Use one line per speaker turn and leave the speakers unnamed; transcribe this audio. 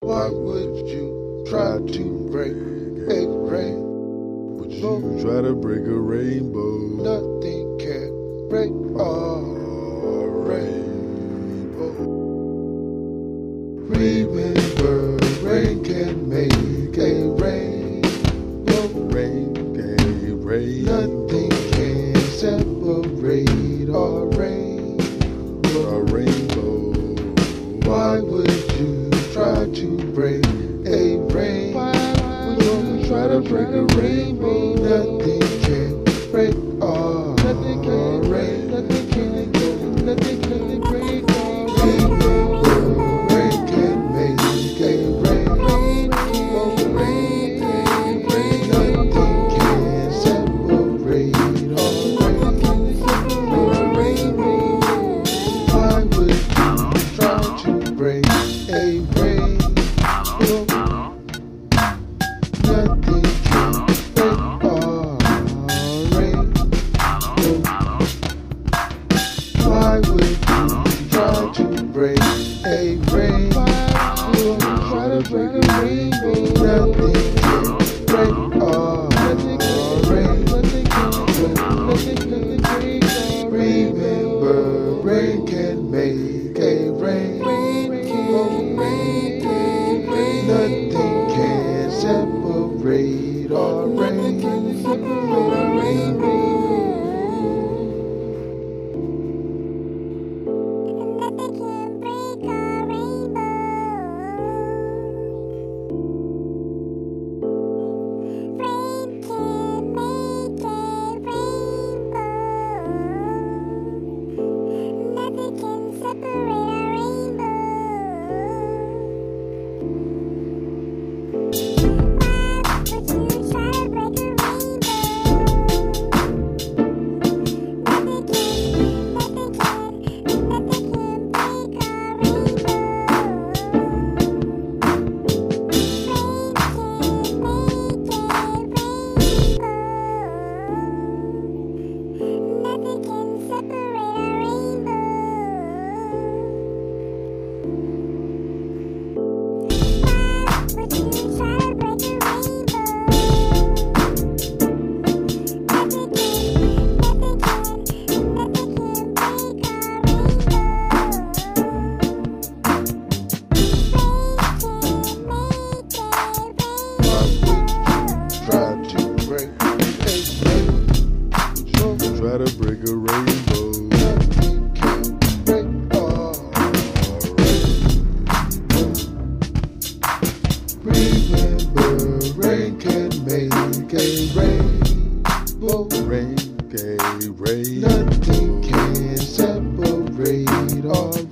Why would you try to break a rainbow?
Would you try to break a rainbow?
Nothing can break a rainbow. Remember, rain can make a rainbow.
Rain can rain.
Nothing can separate a rainbow. Why would you try to break a rainbow?
Why would you try to break a rainbow?
Nothing can break a rainbow.
Nothing can break a
Remember, rain can make a rainbow. Nothing can separate a rainbow. Why would you try to break a rainbow? Nothing can break a rainbow. Why would you try to break a rainbow?
Try to break a rainbow.
Nothing can break a rainbow. Remember, rain can make a rainbow. Nothing can separate a rainbow.
Try to break a rainbow.
Nothing can break a rainbow. Remember, rain can make a rainbow.
Rain can rain.
Nothing can separate a